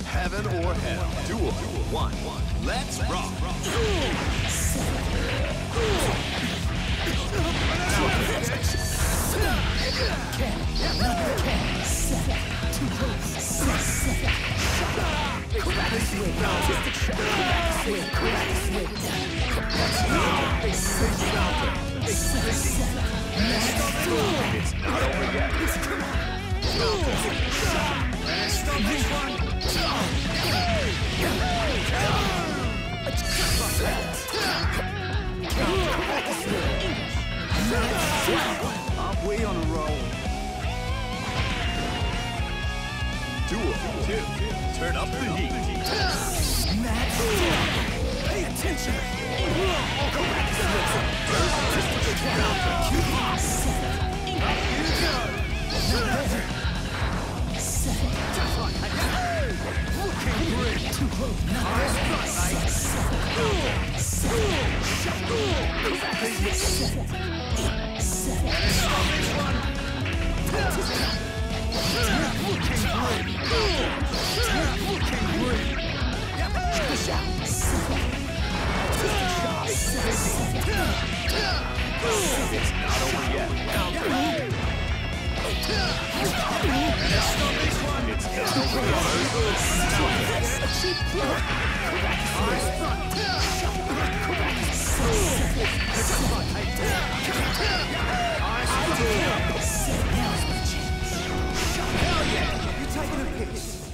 Heaven or hell. Duel 1. Let's rock. It's not over yet. I'm way on a roll. Duel 2. Turn up the heat. Pay attention. It's not over yet. It's not over yet. Hell yeah! You taking a piss?